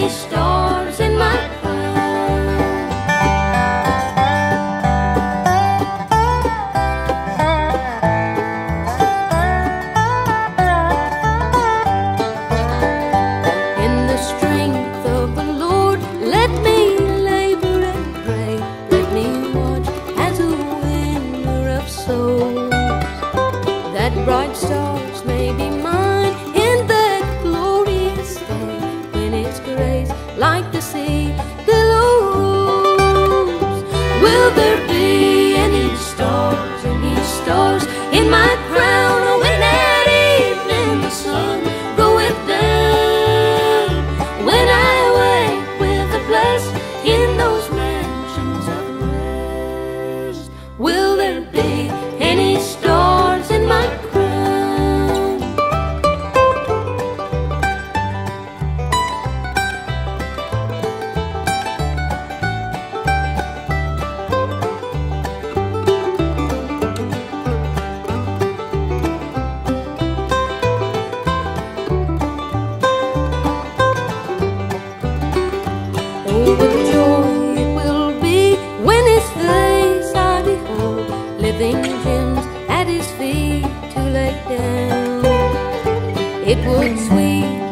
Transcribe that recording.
any stars in my bright stars may be mine in that glorious day when its grace like the sea billows. Will there be any stars in my crown when at evening the sun goeth down? When I awake with the blessed in those mansions of rest, will there be any stars in my crown? Living gems at his feet to lay down. It would sweet